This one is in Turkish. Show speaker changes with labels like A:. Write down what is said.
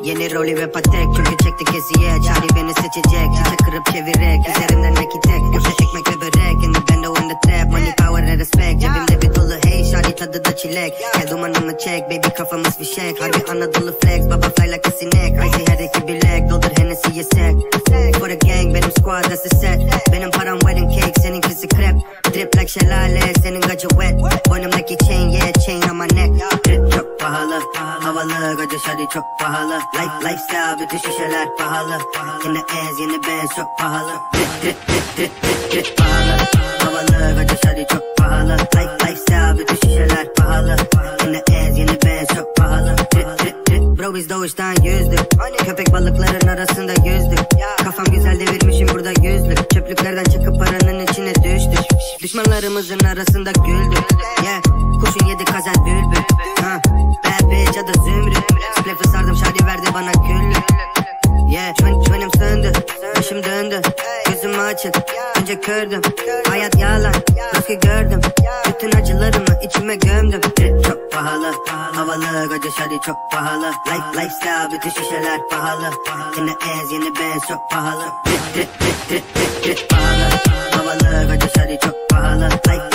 A: Yeni rolü ve patek, çünkü çektik eziyet. Charlie beni seçecek, çiçek kırıp çevirek. Üzerimden neki tek, yoksa ekmek ve börek. In the bando in the trap, money power and respect. Cebimde bir dolu hey, Charlie tadı da çilek. Gel dumanımı çek, baby kafamız fişek. Harbi Anadolu flex, baba fly like a sinek. Crazy her iki bilek, doldur Hennessy'ye sek. For the gang, benim squad that's the set. Benim param wedding cake, seninkisi krep. Drip like şelale, senin gacı wet. Boynumdaki chain, yeah chain on my neck. Drip çok pahalı, havalı, gacı Charlie çok pahalı. Lifestyle, bütün şişeler pahalı. In the ass, yeni benz çok pahalı. Drip pahalı, havalı, gacı Charlie çok pahalı. Lifestyle, bütün şişeler pahalı. In the ass, yeni benz çok pahalı. Bro biz doğuştan yüzdük. Köpek balıkların arasında yüzdük. Kafam güzel devirmişim burada yüzlük. Çöplüklerden çıkıp paranın içine düştük. Düşmanlarımızın arasında güldük. Yeah, kuşun yedi kazel bülbül. Bad bitch ya da zümrüt. Splif'i sardım Charlie verdi bana güllük. Yeah, çönim söndü, başım döndü. Gözüm açık, önce kördüm. Hayat yalan, rızkı gördüm. Bütün acılarımı içime gömdüm. Drip çok pahalı, havalı, gacı Charlie çok pahalı. Lifestyle, bütün şişeler pahalı. In the ass, yeni benz çok pahalı. Drip pahalı, havalı, gacı Charlie çok pahalı.